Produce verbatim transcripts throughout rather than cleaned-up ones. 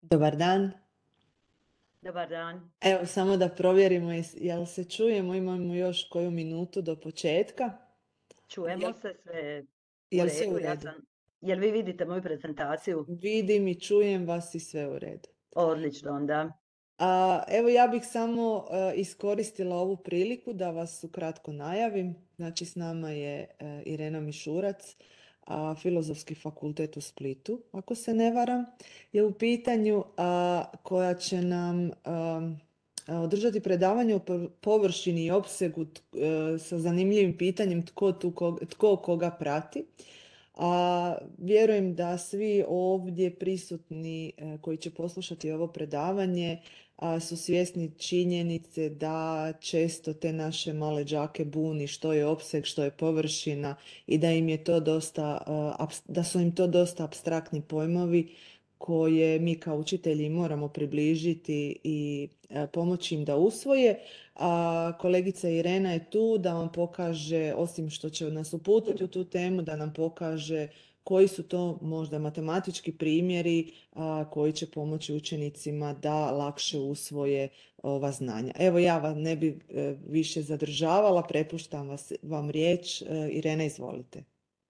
Dobar dan. Dobar dan. Evo samo da provjerimo jes jel se čujemo, imamo još koju minutu do početka. Čujemo Jel se, sve je u jel sve u redu. Ja redu? sam, jel vi vidite moju prezentaciju? Vidim i čujem vas i sve u redu. Odlično onda. A, evo ja bih samo, e, iskoristila ovu priliku da vas ukratko najavim. Znači s nama je, e, Irena Mišurac, a, Filozofski fakultet u Splitu, ako se ne varam, je u pitanju, a, koja će nam, am, a, održati predavanje o po površini i opsegu t e, sa zanimljivim pitanjem tko tu kog tko koga prati. A vjerujem da svi ovdje prisutni, e, koji će poslušati ovo predavanje, a, su svjesni činjenice da često te naše male đake buni što je opseg, što je površina i da im je to dosta, a, apst da su im to dosta apstraktni pojmovi koje mi kao učitelji moramo približiti i, e, pomoći im da usvoje. A kolegica Irena je tu da vam pokaže, osim što će nas uputiti u tu temu, da nam pokaže koji su to možda matematički primjeri, a, koji će pomoći učenicima da lakše usvoje ova znanja. Evo ja vas ne bi, e, više zadržavala, prepuštam vas vam riječ. E, Irena, izvolite.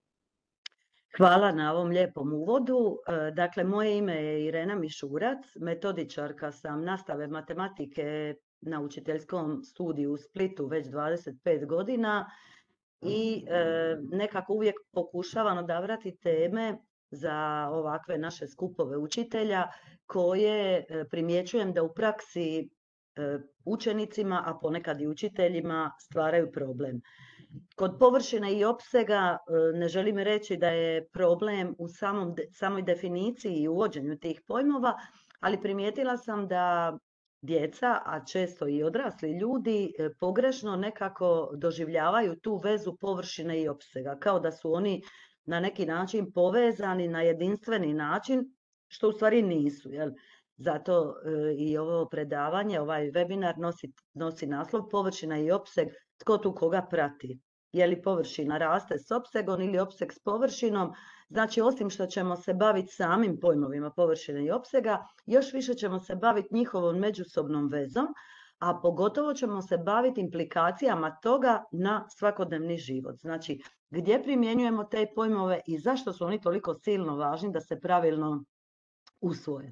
Hvala na ovom lijepom uvodu. E, dakle, moje ime je Irena Mišurac, metodičarka sam nastave matematike na učiteljskom studiju u Splitu već dvadeset pet godina i e, nekako uvijek pokušavam odabrati teme za ovakve naše skupove učitelja koje e, primjećujem da u praksi e, učenicima, a ponekad i učiteljima stvaraju problem. Kod površine i opsega e, ne želim reći da je problem u samom, samoj definiciji i uvođenju tih pojmova, ali primijetila sam da djeca, a često i odrasli ljudi, e, pogrešno nekako doživljavaju tu vezu površine i opsega, kao da su oni na neki način povezani na jedinstveni način, što u stvari nisu. Jel? Zato e, i ovo predavanje, ovaj webinar nosi, nosi naslov Površina i opseg, tko tu koga prati. Je li površina raste s opsegom ili opseg s površinom? Znači, osim što ćemo se baviti samim pojmovima površine i opsega, još više ćemo se baviti njihovom međusobnom vezom, a pogotovo ćemo se baviti implikacijama toga na svakodnevni život. Znači, gdje primjenjujemo te pojmove i zašto su oni toliko silno važni da se pravilno usvoje.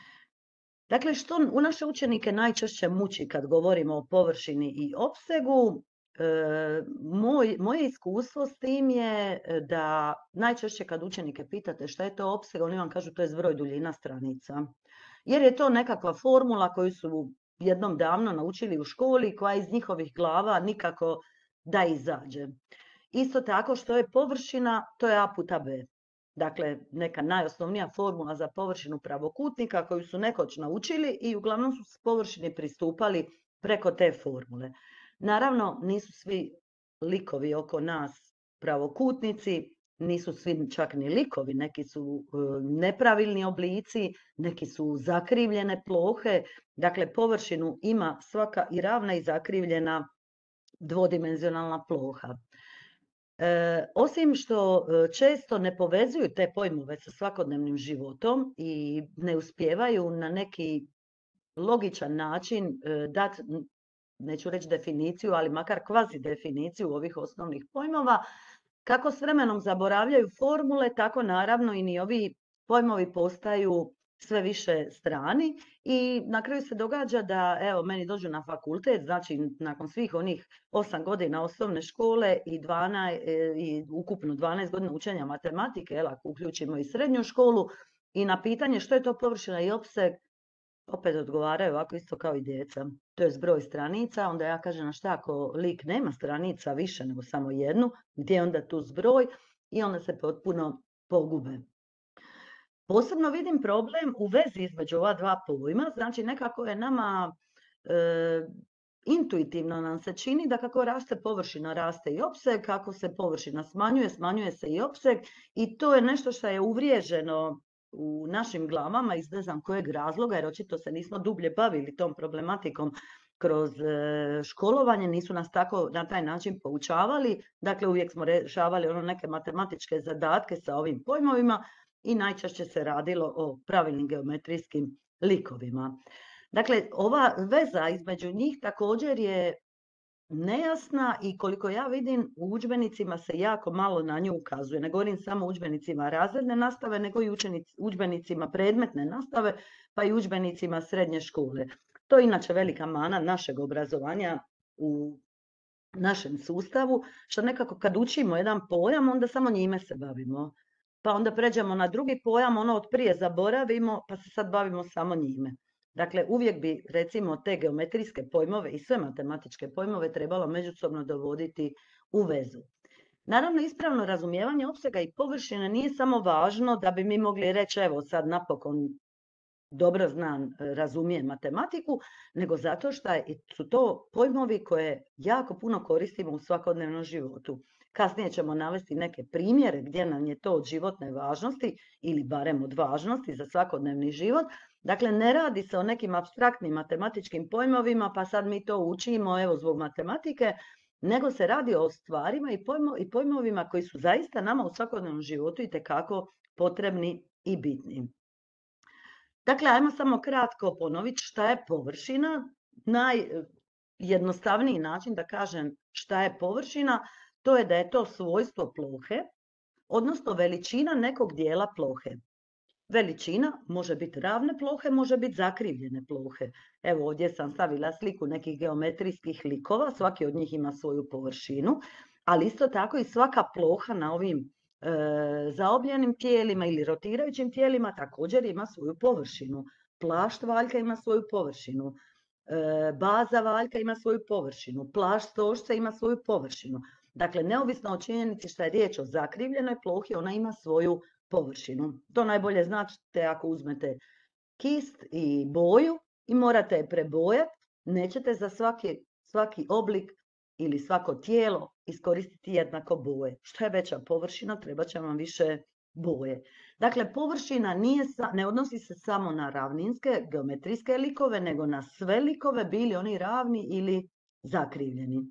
Dakle, što u naše učenike najčešće muči kad govorimo o površini i opsegu? E, moj, moje iskustvo s tim je da najčešće kad učenike pitate šta je to opseg, oni vam kažu to je zbroj duljina stranica. Jer je to nekakva formula koju su jednom davno naučili u školi, koja iz njihovih glava nikako da izađe. Isto tako što je površina, to je a puta b. Dakle, neka najosnovnija formula za površinu pravokutnika koju su nekoć naučili i uglavnom su s površini pristupali preko te formule. Naravno, nisu svi likovi oko nas pravokutnici, nisu svi čak ni likovi, neki su e, nepravilni oblici, neki su zakrivljene plohe, dakle površinu ima svaka i ravna i zakrivljena dvodimenzionalna ploha. E, osim što e, često ne povezuju te pojmove sa svakodnevnim životom i ne uspijevaju na neki logičan način e, dati, neću reći definiciju, ali makar kvazi definiciju ovih osnovnih pojmova, kako s vremenom zaboravljaju formule, tako naravno i ni ovi pojmovi postaju sve više strani i na kraju se događa da, evo, meni dođu na fakultet, znači nakon svih onih osam godina osnovne škole i, dvanaest, i ukupno dvanaest godina učenja matematike, jel, ako uključimo i srednju školu, i na pitanje što je to površina i opseg, opet odgovaraju ovako isto kao i djeca. To je zbroj stranica, onda ja kažem, a šta ako lik nema stranica više nego samo jednu, gdje je onda tu zbroj, i onda se potpuno pogube. Posebno vidim problem u vezi između ova dva pojma, znači nekako je nama e, intuitivno nam se čini da kako raste površina, raste i opseg, kako se površina smanjuje, smanjuje se i opseg, i to je nešto što je uvriježeno u našim glavama iz ne znam kojeg razloga, jer očito se nismo dublje bavili tom problematikom kroz školovanje, nisu nas tako na taj način poučavali, dakle uvijek smo rješavali ono neke matematičke zadatke sa ovim pojmovima i najčešće se radilo o pravilnim geometrijskim likovima. Dakle, ova veza između njih također je nejasna i koliko ja vidim u udžbenicima se jako malo na nju ukazuje. Ne govorim samo o udžbenicima razredne nastave, nego i udžbenicima predmetne nastave, pa i udžbenicima srednje škole. To je inače velika mana našeg obrazovanja u našem sustavu, što nekako kad učimo jedan pojam, onda samo njime se bavimo. Pa onda pređemo na drugi pojam, ono od prije zaboravimo, pa se sad bavimo samo njime. Dakle, uvijek bi, recimo, te geometrijske pojmove i sve matematičke pojmove trebalo međusobno dovoditi u vezu. Naravno, ispravno razumijevanje opsega i površine nije samo važno da bi mi mogli reći, evo, sad napokon dobro znam, razumijem matematiku, nego zato što su to pojmovi koje jako puno koristimo u svakodnevnom životu. Kasnije ćemo navesti neke primjere gdje nam je to od životne važnosti ili barem od važnosti za svakodnevni život. Dakle, ne radi se o nekim apstraktnim matematičkim pojmovima, pa sad mi to učimo evo zbog matematike, nego se radi o stvarima i, pojmo, i pojmovima koji su zaista nama u svakodnevnom životu itekako potrebni i bitni. Dakle, ajmo samo kratko ponoviti šta je površina. Najjednostavniji način da kažem šta je površina, to je da je to svojstvo plohe, odnosno veličina nekog dijela plohe. Veličina može biti ravne plohe, može biti zakrivljene plohe. Evo ovdje sam stavila sliku nekih geometrijskih likova, svaki od njih ima svoju površinu, ali isto tako i svaka ploha na ovim e, zaobljenim tijelima ili rotirajućim tijelima također ima svoju površinu. Plašt valjka ima svoju površinu, e, baza valjka ima svoju površinu, plašt stožca ima svoju površinu. Dakle, neovisno o činjenici što je riječ o zakrivljenoj plohi, ona ima svoju površinu. To najbolje znate ako uzmete kist i boju i morate je prebojati, nećete za svaki, svaki oblik ili svako tijelo iskoristiti jednako boje. Što je veća površina, treba će vam više boje. Dakle, površina nije, ne odnosi se samo na ravninske geometrijske likove, nego na sve likove, bili oni ravni ili zakrivljeni.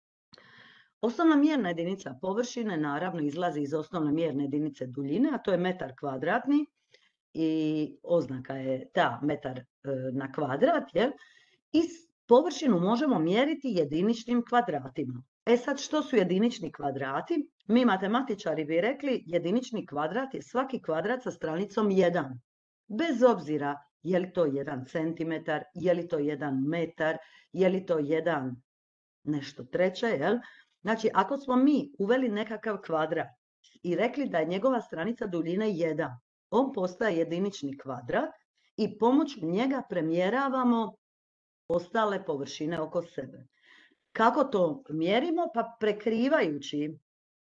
Osnovna mjerna jedinica površine naravno izlazi iz osnovne mjerne jedinice duljine, a to je metar kvadratni i oznaka je ta metar e, na kvadrat. Jel? I površinu možemo mjeriti jediničnim kvadratima. E sad, što su jedinični kvadrati? Mi matematičari bi rekli jedinični kvadrat je svaki kvadrat sa stranicom jedan. Bez obzira je li to jedan centimetar, je li to jedan metar, je li to jedan nešto treće, jel? Znači, ako smo mi uveli nekakav kvadrat i rekli da je njegova stranica duljine jedan, on postaje jedinični kvadrat i pomoću njega premjeravamo ostale površine oko sebe. Kako to mjerimo? Pa prekrivajući e,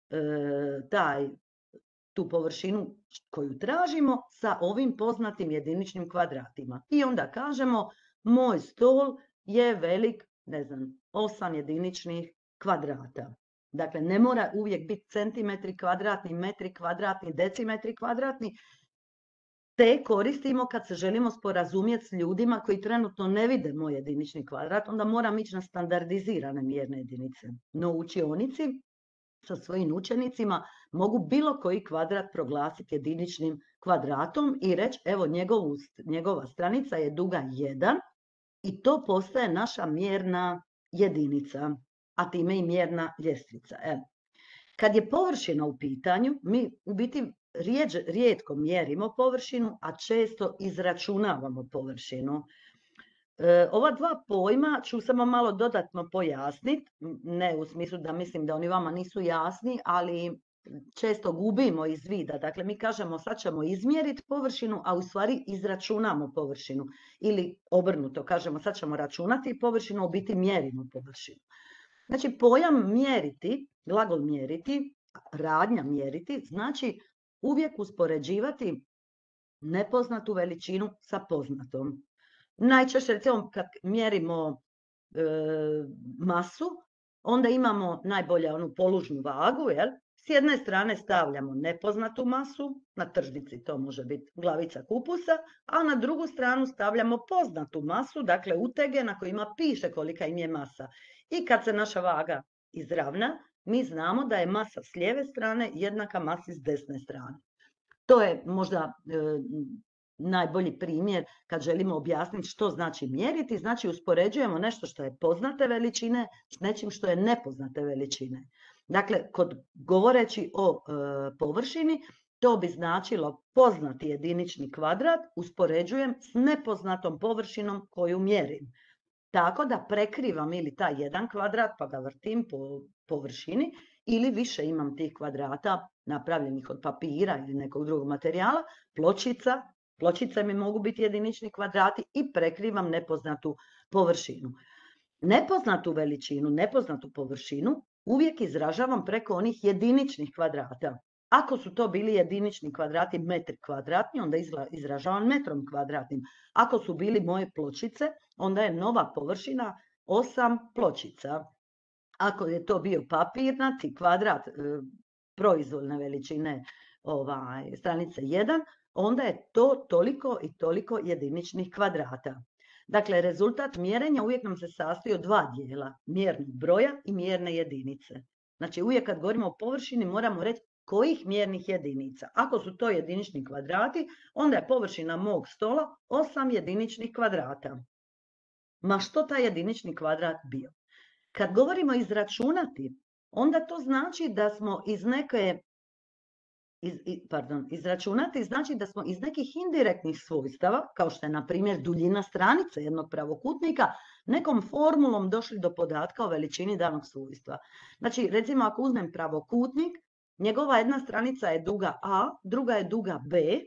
taj, tu površinu koju tražimo sa ovim poznatim jediničnim kvadratima. I onda kažemo, moj stol je velik, ne znam, osam jediničnih kvadrata. Dakle, ne mora uvijek biti centimetri kvadratni, metri kvadratni, decimetri kvadratni. Te koristimo kad se želimo sporazumjeti s ljudima koji trenutno ne vide moj jedinični kvadrat, onda moram ići na standardizirane mjerne jedinice. No u učionici sa svojim učenicima mogu bilo koji kvadrat proglasiti jediničnim kvadratom i reći, evo njegovu, njegova stranica je duga jedan i to postaje naša mjerna jedinica, a time i mjerna ljestvica. E. Kad je površina u pitanju, mi u biti riječ, rijetko mjerimo površinu, a često izračunavamo površinu. E, ova dva pojma ću samo malo dodatno pojasniti, ne u smislu da mislim da oni vama nisu jasni, ali često gubimo iz vida. Dakle, mi kažemo sad ćemo izmjeriti površinu, a u stvari izračunamo površinu. Ili obrnuto, kažemo sad ćemo računati površinu, a u biti mjerimo površinu. Znači, pojam mjeriti, glagol mjeriti, radnja mjeriti, znači uvijek uspoređivati nepoznatu veličinu sa poznatom. Najčešće, recimo, kad mjerimo e, masu, onda imamo najbolje onu polužnu vagu, jel? S jedne strane stavljamo nepoznatu masu, na tržnici to može biti glavica kupusa, a na drugu stranu stavljamo poznatu masu, dakle utege na kojima piše kolika im je masa. I kad se naša vaga izravna, mi znamo da je masa s lijeve strane jednaka masi s desne strane. To je možda e, najbolji primjer kad želimo objasniti što znači mjeriti, znači uspoređujemo nešto što je poznate veličine s nečim što je nepoznate veličine. Dakle, kod govoreći o e, površini, to bi značilo poznati jedinični kvadrat uspoređujem s nepoznatom površinom koju mjerim. Tako da prekrivam ili taj jedan kvadrat pa ga vrtim po površini ili više imam tih kvadrata napravljenih od papira ili nekog drugog materijala, pločica, pločice mi mogu biti jedinični kvadrati i prekrivam nepoznatu površinu. Nepoznatu veličinu, nepoznatu površinu uvijek izražavam preko onih jediničnih kvadrata. Ako su to bili jedinični kvadrati metri kvadratni, onda izražavam metrom kvadratnim. Ako su bili moje pločice, onda je nova površina osam pločica. Ako je to bio papirnati kvadrat e, proizvoljne veličine ovaj, stranice jedan, onda je to toliko i toliko jediničnih kvadrata. Dakle, rezultat mjerenja uvijek nam se sastoji od dva dijela, mjernog broja i mjerne jedinice. Znači, uvijek kad govorimo o površini moramo reći kojih mjernih jedinica. Ako su to jedinični kvadrati, onda je površina mog stola osam jediničnih kvadrata. Ma što taj jedinični kvadrat bio? Kad govorimo izračunati, onda to znači da smo iz neke, iz, pardon, izračunati znači da smo iz nekih indirektnih svojstava, kao što je na primjer duljina stranice jednog pravokutnika, nekom formulom došli do podatka o veličini danog svojstva. Znači, recimo ako uzmem pravokutnik, njegova jedna stranica je duga A, druga je duga B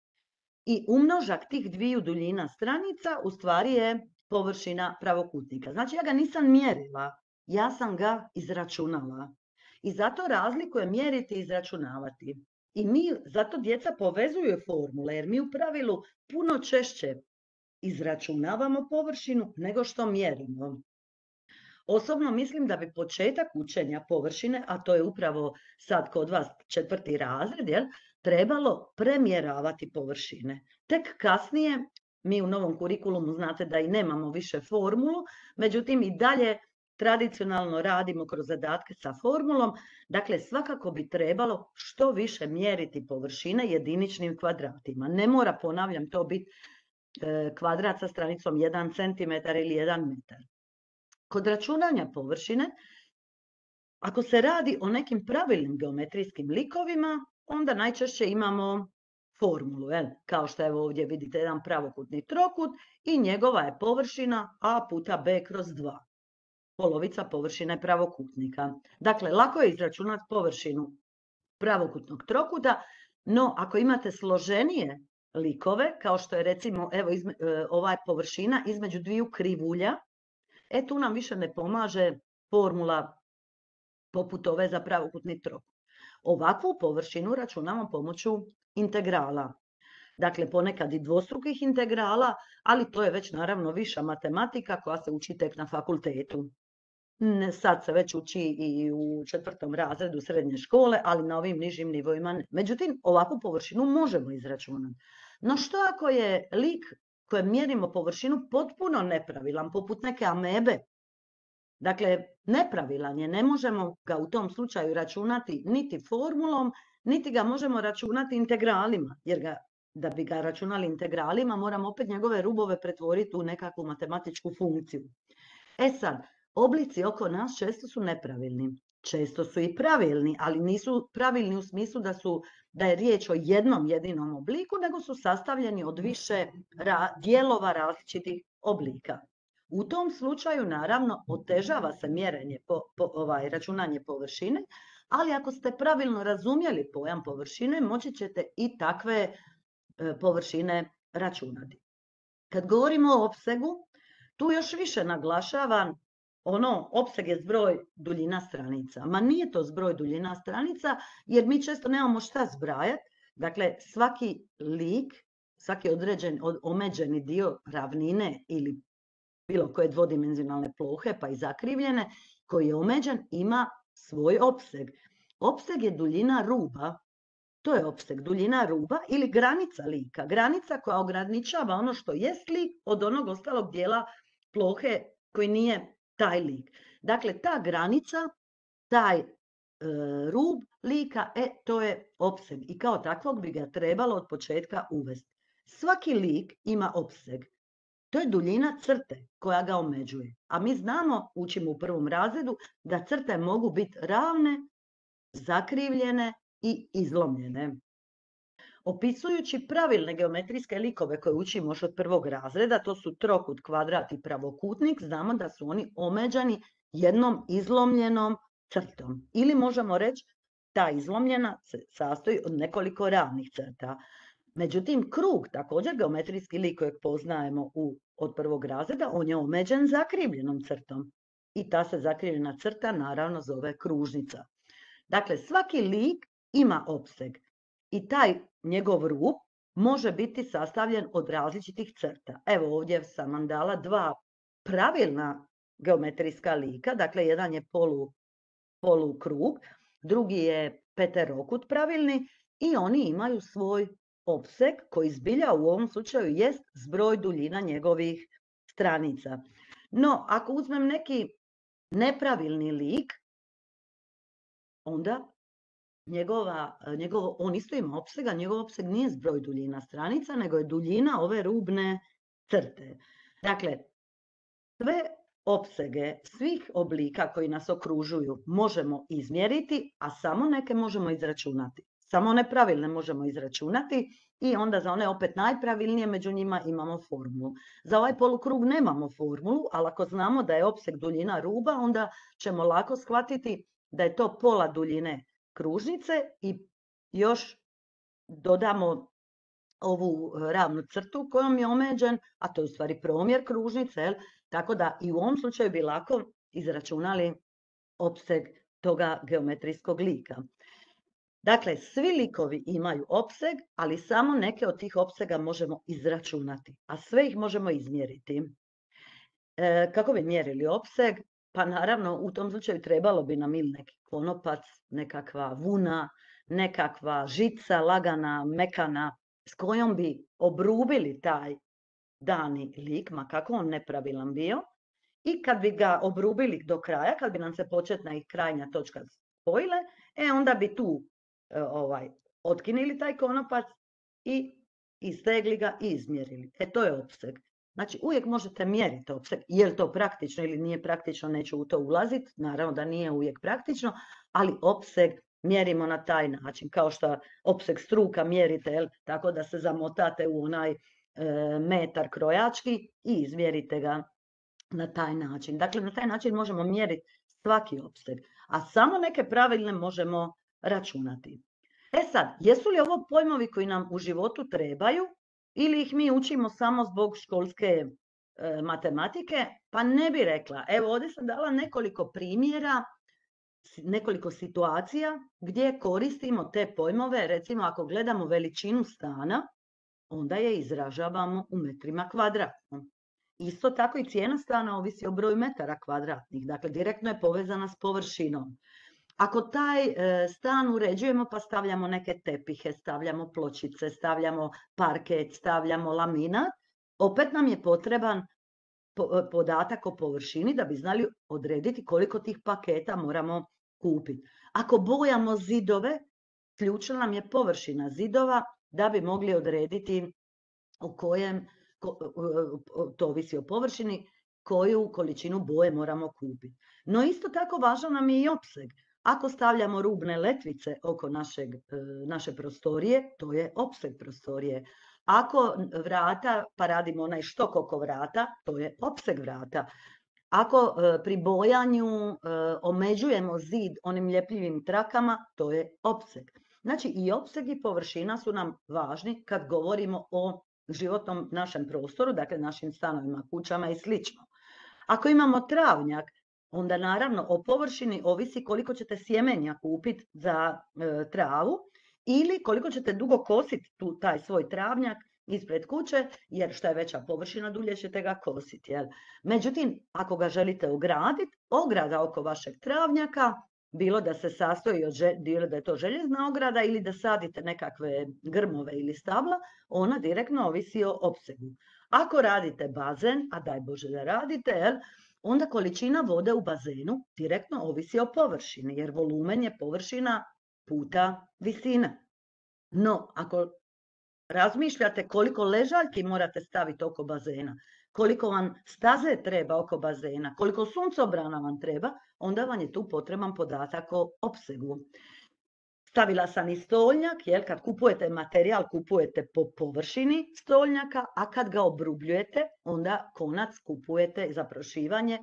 i umnožak tih dviju duljina stranica u stvari je površina pravokutnika. Znači ja ga nisam mjerila, ja sam ga izračunala. I zato razlikuje mjeriti i izračunavati. I mi, zato djeca povezuju formule, jer mi u pravilu puno češće izračunavamo površinu nego što mjerimo. Osobno mislim da bi početak učenja površine, a to je upravo sad kod vas četvrti razred, jel, trebalo premjeravati površine. Tek kasnije, mi u novom kurikulumu znate da i nemamo više formulu, međutim i dalje tradicionalno radimo kroz zadatke sa formulom, dakle svakako bi trebalo što više mjeriti površine jediničnim kvadratima. Ne mora, ponavljam, to biti e, kvadrat sa stranicom jedan centimetar ili jedan metar. Kod računanja površine, ako se radi o nekim pravilnim geometrijskim likovima, onda najčešće imamo formulu, jel? Kao što evo ovdje vidite jedan pravokutni trokut i njegova je površina a puta b kroz dva. Polovica površine pravokutnika. Dakle, lako je izračunati površinu pravokutnog trokuta, no ako imate složenije likove, kao što je recimo evo, izme, ova je površina između dviju krivulja, e tu nam više ne pomaže formula poput ove za pravokutni trokut. Ovakvu površinu računamo pomoću integrala. Dakle, ponekad i dvostrukih integrala, ali to je već naravno viša matematika koja se uči tek na fakultetu. Sad se već uči i u četvrtom razredu srednje škole, ali na ovim nižim nivoima ne. Međutim, ovakvu površinu možemo izračunati. No što ako je lik kojem mjerimo površinu potpuno nepravilan, poput neke amebe? Dakle, nepravilan je, ne možemo ga u tom slučaju računati niti formulom, niti ga možemo računati integralima, jer ga, da bi ga računali integralima moramo opet njegove rubove pretvoriti u nekakvu matematičku funkciju. E sad, oblici oko nas često su nepravilni, često su i pravilni, ali nisu pravilni u smislu da, su, da je riječ o jednom jedinom obliku, nego su sastavljeni od više ra, dijelova različitih oblika. U tom slučaju, naravno, otežava se mjerenje, po, po, ovaj, računanje površine, ali ako ste pravilno razumjeli pojam površine, moći ćete i takve e, površine računati. Kad govorimo o opsegu, tu još više naglašavam ono, opseg je zbroj duljina stranica. Ma nije to zbroj duljina stranica, jer mi često nemamo šta zbrajati. Dakle, svaki lik, svaki određen, od, omeđeni dio ravnine ili bilo koje dvodimenzionalne plohe, pa i zakrivljene, koji je omeđen, ima svoj opseg. Opseg je duljina ruba, to je opseg, duljina ruba ili granica lika. Granica koja ograničava ono što jest lik od onog ostalog dijela plohe koji nije taj lik. Dakle, ta granica, taj e, rub lika, e, to je opseg. I kao takvog bi ga trebalo od početka uvesti. Svaki lik ima opseg. To je duljina crte koja ga omeđuje. A mi znamo, učimo u prvom razredu, da crte mogu biti ravne, zakrivljene i izlomljene. Opisujući pravilne geometrijske likove koje učimo još od prvog razreda, to su trokut, kvadrat i pravokutnik, znamo da su oni omeđani jednom izlomljenom crtom. Ili možemo reći, ta izlomljena se sastoji od nekoliko ravnih crta. Međutim, krug, također geometrijski lik kojeg poznajemo u, od prvog razreda, on je omeđen zakrivljenom crtom. I ta se zakrivljena crta naravno zove kružnica. Dakle, svaki lik ima opseg i taj njegov rub može biti sastavljen od različitih crta. Evo ovdje sam vam dala dva pravilna geometrijska lika, dakle jedan je polu, polukrug, drugi je peterokut pravilni i oni imaju svoj opseg koji zbilja u ovom slučaju jest zbroj duljina njegovih stranica. No, ako uzmem neki nepravilni lik, onda njegova, njegovo, on isto ima opsega, njegov opseg nije zbroj duljina stranica, nego je duljina ove rubne crte. Dakle, sve opsege svih oblika koji nas okružuju možemo izmjeriti, a samo neke možemo izračunati. Samo one pravilne možemo izračunati i onda za one opet najpravilnije među njima imamo formulu. Za ovaj polukrug nemamo formulu, ali ako znamo da je opseg duljina ruba, onda ćemo lako shvatiti da je to pola duljine kružnice i još dodamo ovu ravnu crtu kojom je omeđen, a to je u stvari promjer kružnice, jel? Tako da i u ovom slučaju bi lako izračunali opseg toga geometrijskog lika. Dakle, svi likovi imaju opseg, ali samo neke od tih opsega možemo izračunati, a sve ih možemo izmjeriti. E, kako bi mjerili opseg? Pa naravno, u tom slučaju trebalo bi nam ili neki konopac, nekakva vuna, nekakva žica, lagana, mekana, s kojom bi obrubili taj dani lik, ma kako on nepravilan bio, i kad bi ga obrubili do kraja, kad bi nam se početna i krajnja točka spojile, e onda bi tu e, ovaj, otkinili taj konopac i istegli ga i izmjerili. E to je opseg. Znači, uvijek možete mjeriti opseg. Je li to praktično ili nije praktično, neću u to ulaziti. Naravno da nije uvijek praktično, ali opseg mjerimo na taj način. Kao što opseg struka mjerite, jel, tako da se zamotate u onaj e, metar krojački i izmjerite ga na taj način. Dakle, na taj način možemo mjeriti svaki opseg, a samo neke pravilne možemo računati. E sad, jesu li ovo pojmovi koji nam u životu trebaju ili ih mi učimo samo zbog školske e, matematike? Pa ne bi rekla. Evo, ovdje sam dala nekoliko primjera, nekoliko situacija gdje koristimo te pojmove. Recimo, ako gledamo veličinu stana, onda je izražavamo u metrima kvadratnom. Isto tako i cijena stana ovisi o broju metara kvadratnih, dakle direktno je povezana s površinom. Ako taj stan uređujemo pa stavljamo neke tepihe, stavljamo pločice, stavljamo parket, stavljamo laminat, opet nam je potreban podatak o površini da bi znali odrediti koliko tih paketa moramo kupiti. Ako bojamo zidove, ključna nam je površina zidova da bi mogli odrediti u kojem, to ovisi o površini, koju količinu boje moramo kupiti. No isto tako važan nam je i opseg. Ako stavljamo rubne letvice oko našeg, naše prostorije, to je opseg prostorije. Ako vrata, pa radimo onaj štok oko vrata, to je opseg vrata. Ako pri bojanju omeđujemo zid onim ljepljivim trakama, to je opseg. Znači i opseg i površina su nam važni kad govorimo o životnom našem prostoru, dakle našim stanovima, kućama i slično. Ako imamo travnjak, onda naravno o površini ovisi koliko ćete sjemenja kupiti za e, travu ili koliko ćete dugo kositi tu, taj svoj travnjak ispred kuće, jer što je veća površina, dulje ćete ga kositi. Jel? Međutim, ako ga želite ograditi, ograda oko vašeg travnjaka, bilo da se sastoji od, bilo da je to željezna ograda ili da sadite nekakve grmove ili stabla, ona direktno ovisi o opsegu. Ako radite bazen, a daj Bože da radite, jel, onda količina vode u bazenu direktno ovisi o površini, jer volumen je površina puta visina. No, ako razmišljate koliko ležaljki morate staviti oko bazena, koliko vam staze treba oko bazena, koliko suncobrana vam treba, onda vam je tu potreban podatak o opsegu. Stavila sam i stolnjak, jer kad kupujete materijal, kupujete po površini stolnjaka, a kad ga obrubljujete, onda konac kupujete za prošivanje,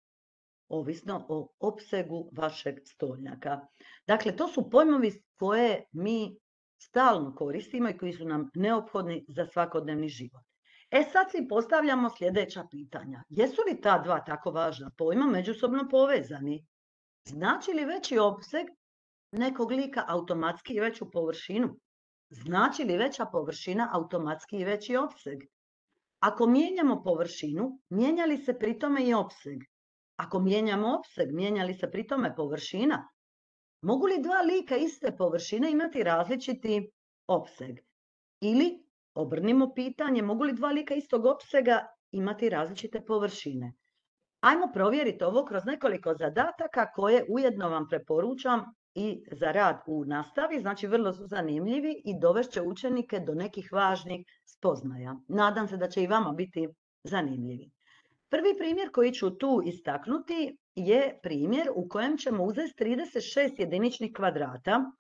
ovisno o opsegu vašeg stolnjaka. Dakle, to su pojmovi koje mi stalno koristimo i koji su nam neophodni za svakodnevni život. E sad si postavljamo sljedeća pitanja. Jesu li ta dva tako važna pojma međusobno povezani? Znači li veći opseg nekog lika automatski i veću površinu? Znači li veća površina automatski i veći opseg? Ako mijenjamo površinu, mijenja li se pri tome i opseg? Ako mijenjamo opseg, mijenja li se pri tome površina? Mogu li dva lika iste površine imati različiti opseg? Ili, obrnimo pitanje, mogu li dva lika istog opsega imati različite površine? Ajmo provjeriti ovo kroz nekoliko zadataka koje ujedno vam preporučam i za rad u nastavi, znači vrlo su zanimljivi i dovešće učenike do nekih važnih spoznaja. Nadam se da će i vama biti zanimljivi. Prvi primjer koji ću tu istaknuti je primjer u kojem ćemo uzeti trideset šest jediničnih kvadrata.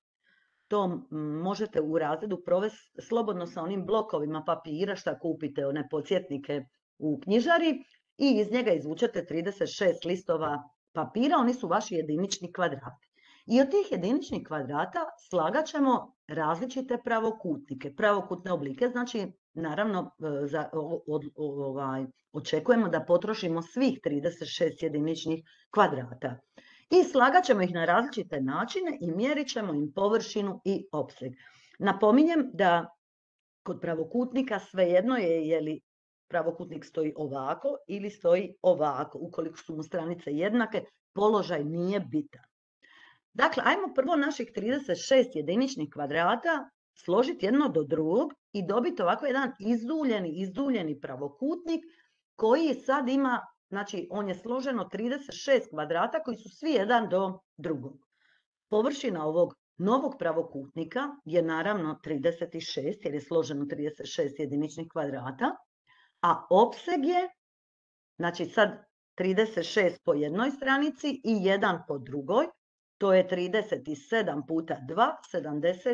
To možete u razredu provesti slobodno sa onim blokovima papira što kupite, one podsjetnike u knjižari, i iz njega izvučete trideset šest listova papira, oni su vaši jedinični kvadrati. I od tih jediničnih kvadrata slagat ćemo različite pravokutnike, pravokutne oblike, znači naravno za, od, ovaj, očekujemo da potrošimo svih trideset šest jediničnih kvadrata. I slagat ćemo ih na različite načine i mjerit ćemo im površinu i opseg. Napominjem da kod pravokutnika svejedno je je li pravokutnik stoji ovako ili stoji ovako. Ukoliko su mu stranice jednake, položaj nije bitan. Dakle, ajmo prvo naših trideset šest jediničnih kvadrata složiti jedno do drugog i dobiti ovako jedan izduljeni, izduljeni pravokutnik koji sad ima, znači on je složen od trideset šest kvadrata koji su svi jedan do drugog. Površina ovog novog pravokutnika je naravno trideset šest jer je složen od trideset šest jediničnih kvadrata, a opseg je, znači sad trideset šest po jednoj stranici i jedan po drugoj, to je trideset sedam puta dva, sedamdeset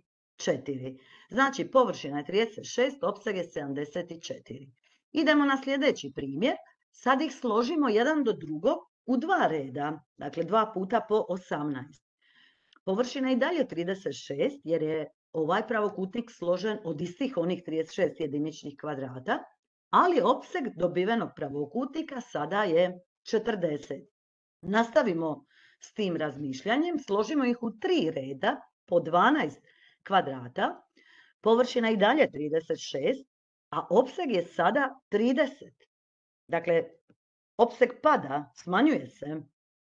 četiri. Znači površina je trideset šest, opseg je sedamdeset četiri. Idemo na sljedeći primjer. Sad ih složimo jedan do drugog u dva reda, dakle dva puta po osamnaest. Površina je i dalje trideset šest jer je ovaj pravokutnik složen od istih onih trideset šest jediničnih kvadrata, ali opseg dobivenog pravokutnika sada je četrdeset. Nastavimo s tim razmišljanjem, složimo ih u tri reda po dvanaest kvadrata, površina je i dalje trideset šest, a opseg je sada trideset. Dakle, opseg pada, smanjuje se.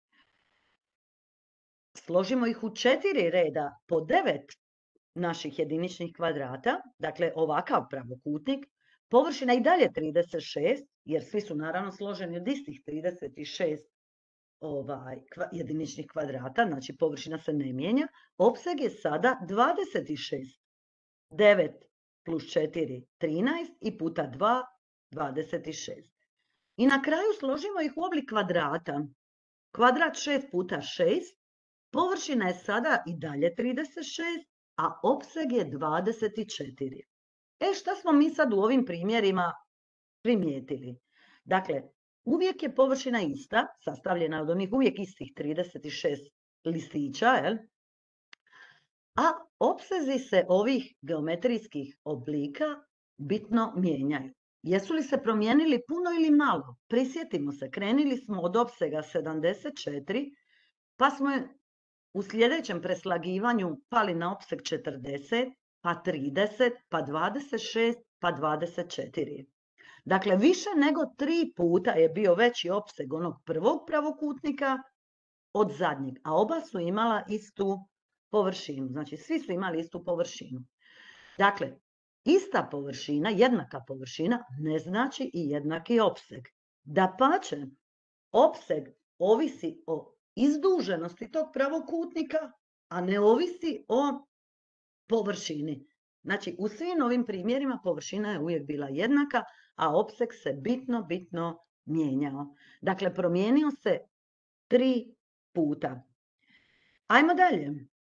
Složimo ih u četiri reda po devet naših jediničnih kvadrata, dakle ovakav pravokutnik, površina je i dalje trideset šest, jer svi su naravno složeni od istih trideset šest ovaj, jediničnih kvadrata, znači površina se ne mijenja, opseg je sada dvadeset šest. devet plus četiri, trinaest i puta dva, dvadeset šest. I na kraju složimo ih u oblik kvadrata. Kvadrat šest puta šest, površina je sada i dalje trideset šest, a opseg je dvadeset četiri. E, šta smo mi sad u ovim primjerima primijetili? Dakle, uvijek je površina ista, sastavljena od onih uvijek istih trideset šest listića, jel? A opsezi se ovih geometrijskih oblika bitno mijenjaju. Jesu li se promijenili puno ili malo? Prisjetimo se, krenuli smo od opsega sedamdeset četiri, pa smo u sljedećem preslagivanju pali na opseg četrdeset, pa trideset, pa dvadeset šest, pa dvadeset četiri. Dakle, više nego tri puta je bio veći opseg onog prvog pravokutnika od zadnjeg, a oba su imala istu površinu. Znači, svi su imali istu površinu. Dakle, ista površina, jednaka površina, ne znači i jednaki opseg. Dapače, opseg ovisi o izduženosti tog pravokutnika, a ne ovisi o površini. Znači, u svim ovim primjerima površina je uvijek bila jednaka, a opseg se bitno, bitno mijenjao. Dakle, promijenio se tri puta. Ajmo dalje.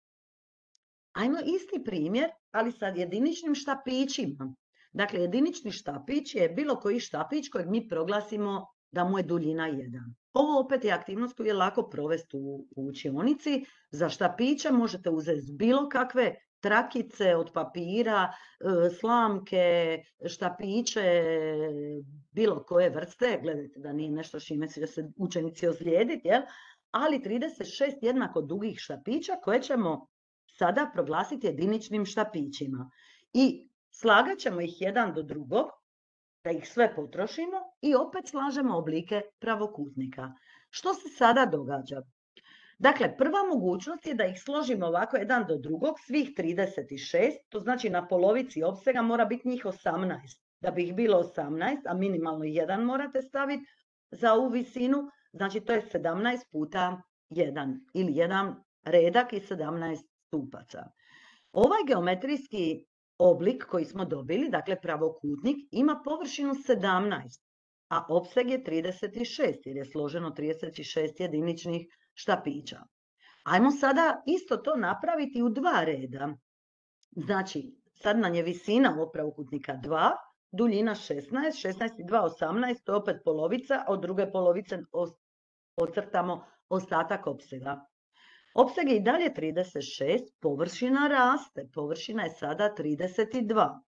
Ajmo isti primjer, ali sa jediničnim štapićima. Dakle, jedinični štapić je bilo koji štapić kojeg mi proglasimo da mu je duljina jedan. Ovo opet je aktivnost koju je lako provesti u, u učionici. Za štapiće možete uzeti bilo kakve trakice od papira, slamke, štapiće, bilo koje vrste. Gledajte da nije nešto šime će se učenici ozlijediti, jel? Ali trideset šest jednako dugih štapića koje ćemo sada proglasiti jediničnim štapićima. I slagat ćemo ih jedan do drugog, da ih sve potrošimo i opet slažemo oblike pravokutnika. Što se sada događa? Dakle, prva mogućnost je da ih složimo ovako jedan do drugog, svih trideset šest, to znači na polovici opsega mora biti njih osamnaest. Da bi ih bilo osamnaest, a minimalno jedan morate staviti za ovu visinu, znači to je sedamnaest puta jedan ili jedan redak i sedamnaest stupaca. Ovaj geometrijski oblik koji smo dobili, dakle pravokutnik, ima površinu sedamnaest, a opseg je trideset šest jer je složeno trideset šest jediničnih štapića. Ajmo sada isto to napraviti u dva reda. Znači, sad nam je visina ovog pravokutnika dva, duljina šesnaest, šesnaest i dva, osamnaest, to je opet polovica, a od druge polovice ocrtamo ostatak opsega. Opseg je i dalje trideset šest, površina raste, površina je sada trideset dva.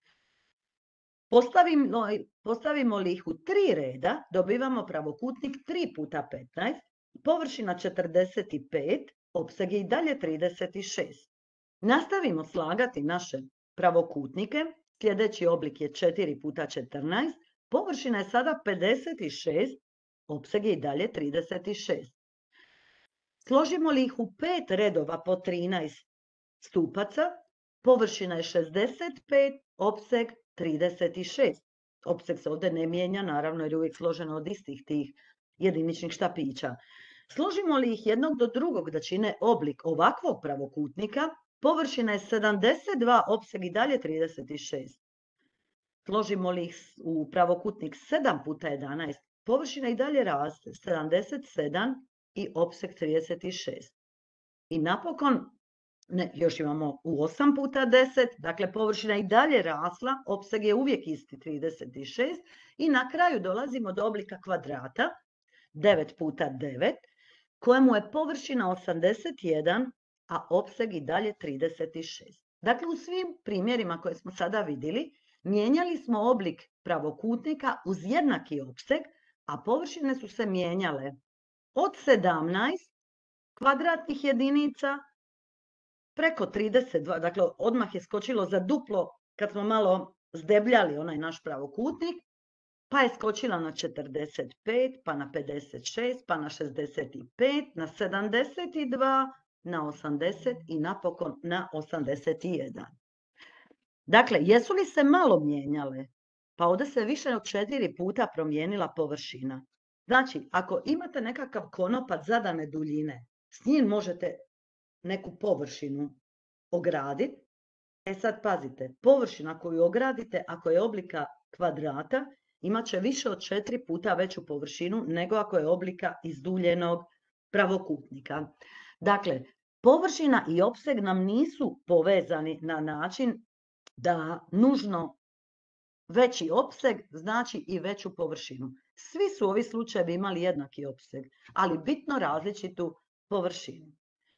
Postavimo, postavimo li ih u tri reda, dobivamo pravokutnik tri puta petnaest, površina četrdeset pet, opseg je i dalje trideset šest. Nastavimo slagati naše pravokutnike, sljedeći oblik je četiri puta četrnaest, površina je sada pedeset šest, opseg je i dalje trideset šest. Složimo li ih u pet redova po trinaest stupaca, površina je šezdeset pet, opseg trideset šest. Opseg se ovdje ne mijenja, naravno, jer je uvijek složeno od istih tih jediničnih štapića. Složimo li ih jednog do drugog da čine oblik ovakvog pravokutnika, površina je sedamdeset dva, opseg i dalje trideset šest. Složimo li ih u pravokutnik sedam puta jedanaest, površina i dalje raste, sedamdeset sedam i opseg trideset šest. I napokon, ne, još imamo u osam puta deset, dakle površina i dalje rasla, opseg je uvijek isti trideset šest i na kraju dolazimo do oblika kvadrata, devet puta devet, kojemu je površina osamdeset jedan, a opseg i dalje trideset šest. Dakle, u svim primjerima koje smo sada vidjeli, mijenjali smo oblik pravokutnika uz jednaki opseg, a površine su se mijenjale od sedamnaest kvadratnih jedinica preko trideset dva, dakle odmah je skočilo za duplo kad smo malo zdebljali onaj naš pravokutnik, pa je skočila na četrdeset pet, pa na pedeset šest, pa na šezdeset pet, na sedamdeset dva, na osamdeset i napokon na osamdeset jedan. Dakle, jesu li se malo mijenjale? Pa ovdje se više od četiri puta promijenila površina. Znači, ako imate nekakav konopac zadane duljine, s njim možete neku površinu ograditi. E sad pazite, površina koju ogradite, ako je oblika kvadrata, imat će više od četiri puta veću površinu nego ako je oblika izduljenog pravokutnika. Dakle, površina i opseg nam nisu povezani na način da nužno veći opseg znači i veću površinu. Svi su ovi slučajevi imali jednaki opseg, ali bitno različitu površinu.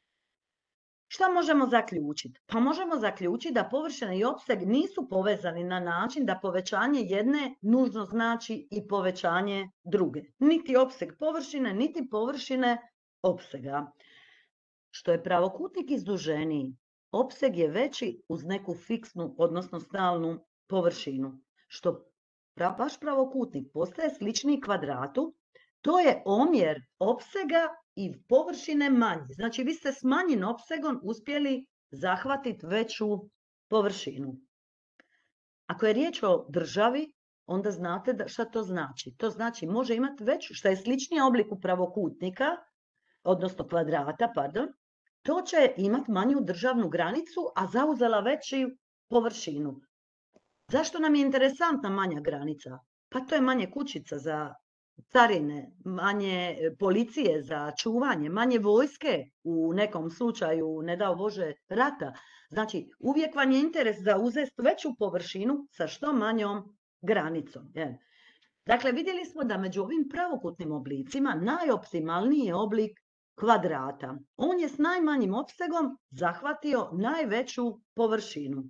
Šta možemo zaključiti? Pa možemo zaključiti da površina i opseg nisu povezani na način da povećanje jedne nužno znači i povećanje druge. Niti opseg površine, niti površine opsega. Što je pravokutnik izduženiji, opseg je veći uz neku fiksnu, odnosno stalnu površinu. Što vaš pravokutnik postaje sličniji kvadratu, to je omjer opsega i površine manji. Znači, vi ste s manjim opsegom uspjeli zahvatiti veću površinu. Ako je riječ o državi, onda znate da, šta to znači. To znači može imati veću, što je sličniji obliku pravokutnika, odnosno kvadrata, pardon, to će imati manju državnu granicu, a zauzela veći površinu. Zašto nam je interesantna manja granica? Pa to je manje kućica za carine, manje policije za čuvanje, manje vojske u nekom slučaju, ne dao Bože, rata. Znači, uvijek vam je interes za uzeti veću površinu sa što manjom granicom. Je. Dakle, vidjeli smo da među ovim pravokutnim oblicima najoptimalniji je oblik kvadrata. On je s najmanjim opsegom zahvatio najveću površinu.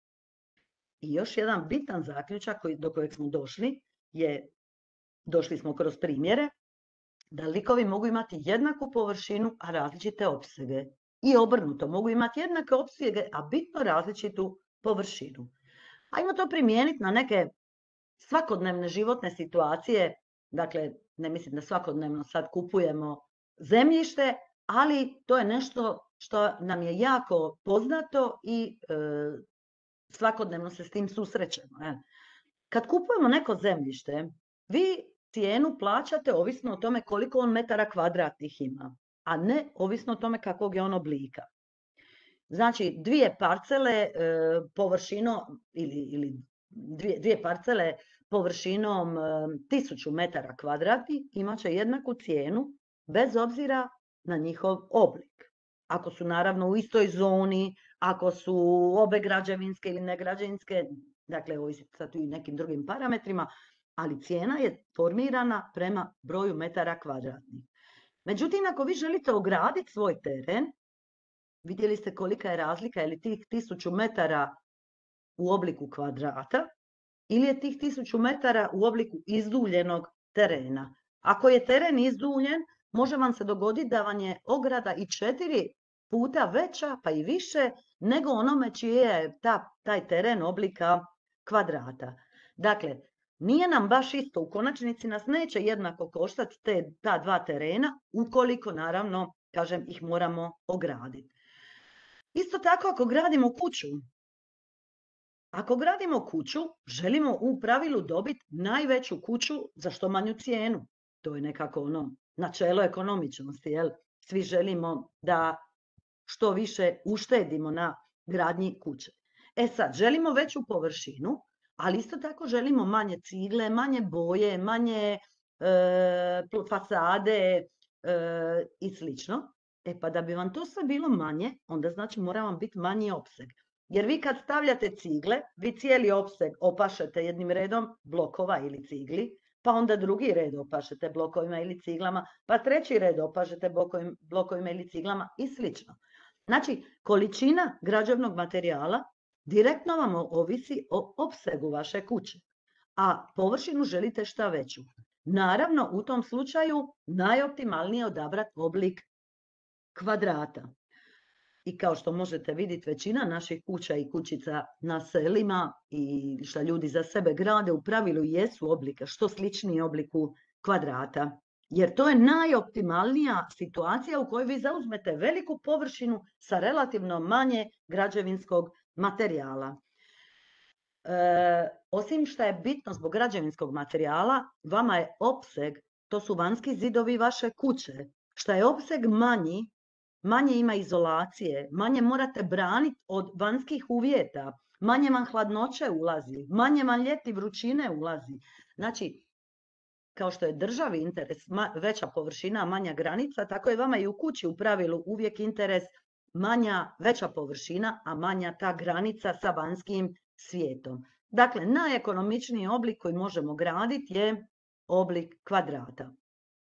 I još jedan bitan zaključak koji, do kojeg smo došli je, došli smo kroz primjere, da likovi mogu imati jednaku površinu, a različite opsege. I obrnuto, mogu imati jednake opsege, a bitno različitu površinu. Ajmo to primijeniti na neke svakodnevne životne situacije. Dakle, ne mislim da svakodnevno sad kupujemo zemljište, ali to je nešto što nam je jako poznato i e, svakodnevno se s tim susrećemo. E. Kad kupujemo neko zemljište, vi cijenu plaćate ovisno o tome koliko on metara kvadratnih ima, a ne ovisno o tome kakvog je on oblika. Znači, dvije parcele e, površinom ili, ili dvije, dvije parcele površinom e, tisuću metara kvadratnih imat će jednaku cijenu bez obzira na njihov oblik. Ako su naravno u istoj zoni, ako su obe građevinske ili negrađevinske, dakle ovisi sad i nekim drugim parametrima, ali cijena je formirana prema broju metara kvadratnih. Međutim, ako vi želite ograditi svoj teren, vidjeli ste kolika je razlika, je li tih tisuću metara u obliku kvadrata ili je tih tisuću metara u obliku izduljenog terena. Ako je teren izduljen, može vam se dogoditi da vam je ograda i četiri puta veća, pa i više, nego onome čije je ta, taj teren oblika kvadrata. Dakle, nije nam baš isto, u konačnici nas neće jednako koštati te, ta dva terena, ukoliko naravno, kažem, ih moramo ograditi. Isto tako ako gradimo kuću, ako gradimo kuću, želimo u pravilu dobiti najveću kuću za što manju cijenu. To je nekako ono načelo ekonomičnosti, jel? Svi želimo da što više uštedimo na gradnji kuće. E sad, želimo veću površinu, ali isto tako želimo manje cigle, manje boje, manje e, fasade e, i slično. E pa da bi vam to sve bilo manje, onda znači mora vam biti manji opseg. Jer vi kad stavljate cigle, vi cijeli opseg opašete jednim redom blokova ili cigli, pa onda drugi red opašete blokovima ili ciglama, pa treći red opašete blokovima ili ciglama i slično. Znači, količina građevnog materijala direktno vam ovisi o opsegu vaše kuće, a površinu želite šta veću. Naravno, u tom slučaju najoptimalnije je odabrati oblik kvadrata. I kao što možete vidjeti, većina naših kuća i kućica na selima i što ljudi za sebe grade u pravilu jesu oblika, što sličniji obliku kvadrata. Jer to je najoptimalnija situacija u kojoj vi zauzmete veliku površinu sa relativno manje građevinskog materijala. E, osim što je bitno zbog građevinskog materijala, vama je opseg, to su vanjski zidovi vaše kuće. Što je opseg manji, manje ima izolacije, manje morate braniti od vanjskih uvjeta, manje vam hladnoće ulazi, manje vam ljeti vrućine ulazi. Znači, kao što je državi interes veća površina, manja granica, tako je vama i u kući u pravilu uvijek interes manja, veća površina, a manja ta granica sa vanjskim svijetom. Dakle, najekonomičniji oblik koji možemo graditi je oblik kvadrata.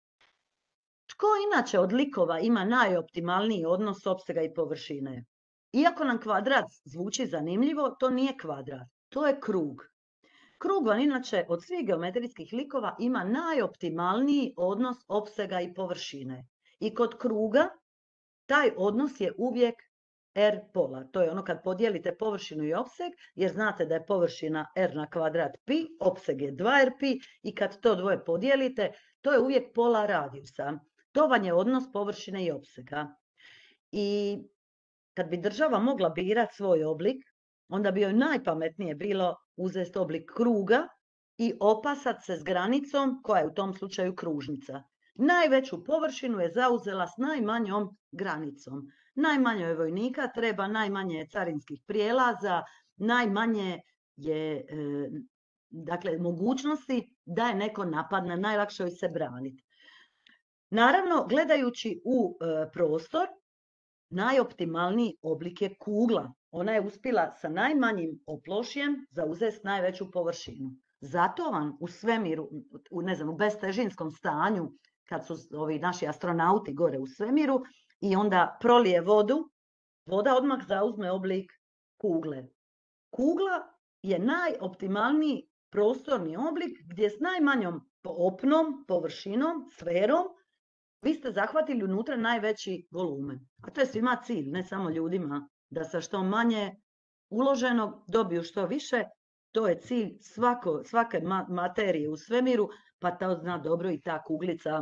Tko inače od likova ima najoptimalniji odnos opsega i površine? Iako nam kvadrat zvuči zanimljivo, to nije kvadrat, to je krug. Krug vam inače od svih geometrijskih likova ima najoptimalniji odnos opsega i površine. I kod kruga taj odnos je uvijek R pola. To je ono kad podijelite površinu i opseg, jer znate da je površina R na kvadrat pi, opseg je dva R pi i kad to dvoje podijelite, to je uvijek pola radijusa. To vam je odnos površine i opsega. I kad bi država mogla birati svoj oblik, onda bi joj najpametnije bilo uzeti oblik kruga i opasati se s granicom koja je u tom slučaju kružnica. Najveću površinu je zauzela s najmanjom granicom. Najmanje vojnika treba, najmanje carinskih prijelaza, najmanje je e, dakle, mogućnosti da je neko napadne, najlakše joj se braniti. Naravno, gledajući u e, prostor, najoptimalniji oblik je kugla. Ona je uspjela sa najmanjim oplošjem zauzeti najveću površinu. Zato vam u svemiru, u, ne znam, u bestežinskom stanju, kad su ovi naši astronauti gore u svemiru i onda prolije vodu, voda odmah zauzme oblik kugle. Kugla je najoptimalniji prostorni oblik gdje s najmanjom opnom, površinom, sferom, vi ste zahvatili unutra najveći volumen. A to je svima cilj, ne samo ljudima, da sa što manje uloženog dobiju što više. To je cilj svako, svake materije u svemiru, pa to zna dobro i ta kuglica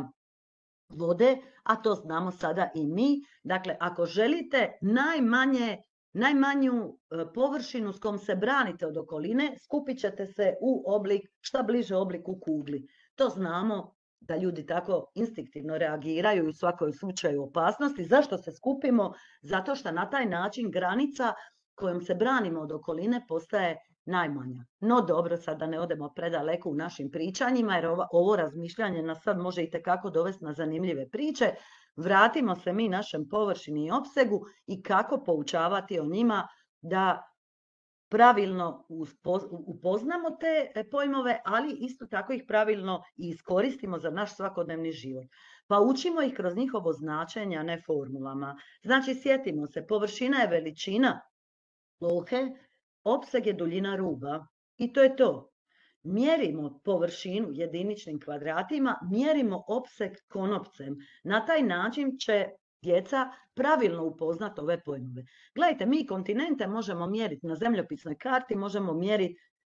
vode, a to znamo sada i mi. Dakle, ako želite najmanje, najmanju površinu s kojom se branite od okoline, skupit ćete se u oblik, šta bliže obliku kugli. To znamo da ljudi tako instinktivno reagiraju i u svakoj slučaju opasnosti. Zašto se skupimo? Zato što na taj način granica kojom se branimo od okoline postaje najmanja. No dobro, sad da ne odemo predaleko u našim pričanjima, jer ovo, ovo razmišljanje nas sad može itekako dovesti na zanimljive priče. Vratimo se mi našem površini i opsegu i kako poučavati o njima da pravilno upoznamo te pojmove, ali isto tako ih pravilno i iskoristimo za naš svakodnevni život. Pa učimo ih kroz njihovo značenje, a ne formulama. Znači, sjetimo se, površina je veličina plohe, opseg je duljina ruba i to je to. Mjerimo površinu jediničnim kvadratima, mjerimo opseg konopcem. Na taj način će djeca pravilno upoznati ove pojmove. Gledajte, mi kontinente možemo mjeriti na zemljopisnoj karti, možemo mjeriti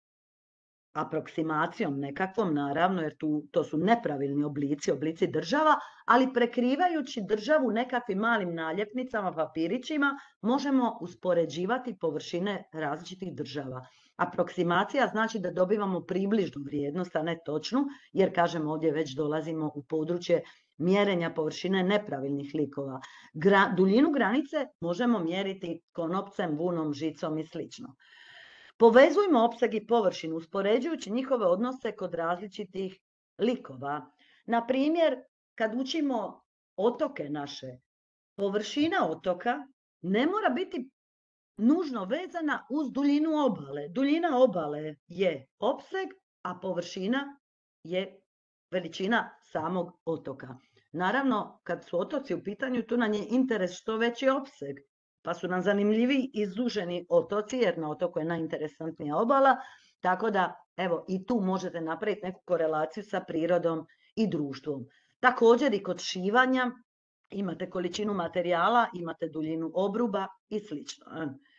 aproksimacijom nekakvom, naravno, jer tu, to su nepravilni oblici, oblici država, ali prekrivajući državu nekakvim malim naljepnicama, papirićima, možemo uspoređivati površine različitih država. Aproksimacija znači da dobivamo približnu vrijednost, a ne točnu, jer, kažem, ovdje već dolazimo u područje mjerenja površine nepravilnih likova. Gra, duljinu granice možemo mjeriti konopcem, vunom, žicom i slično. Povezujmo opseg i površinu, uspoređujući njihove odnose kod različitih likova. Na primjer, kad učimo otoke naše, površina otoka ne mora biti nužno vezana uz duljinu obale. Duljina obale je opseg, a površina je veličina samog otoka. Naravno, kad su otoci u pitanju, tu nam je interes što veći opseg, pa su nam zanimljivi izduženi otoci, jer na otoku je najinteresantnija obala, tako da, evo, i tu možete napraviti neku korelaciju sa prirodom i društvom. Također i kod šivanja imate količinu materijala, imate duljinu obruba i slično.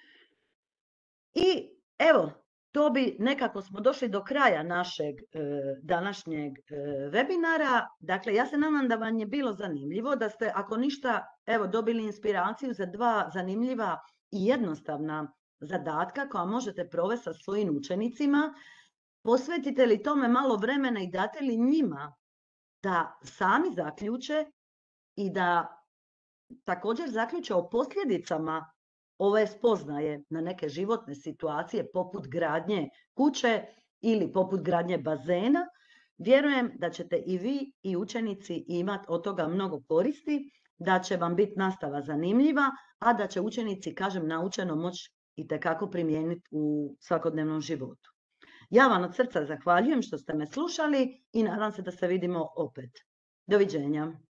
I evo, to bi, nekako smo došli do kraja našeg e, današnjeg e, webinara. Dakle, ja se nadam da vam je bilo zanimljivo, da ste, ako ništa, evo, dobili inspiraciju za dva zanimljiva i jednostavna zadatka koja možete provesti sa svojim učenicima. Posvetite li tome malo vremena i date li njima da sami zaključe i da također zaključe o posljedicama ove spoznaje na neke životne situacije poput gradnje kuće ili poput gradnje bazena. Vjerujem da ćete i vi i učenici imati od toga mnogo koristi, da će vam biti nastava zanimljiva, a da će učenici, kažem, naučeno moći itekako primijeniti u svakodnevnom životu. Ja vam od srca zahvaljujem što ste me slušali i nadam se da se vidimo opet. Doviđenja.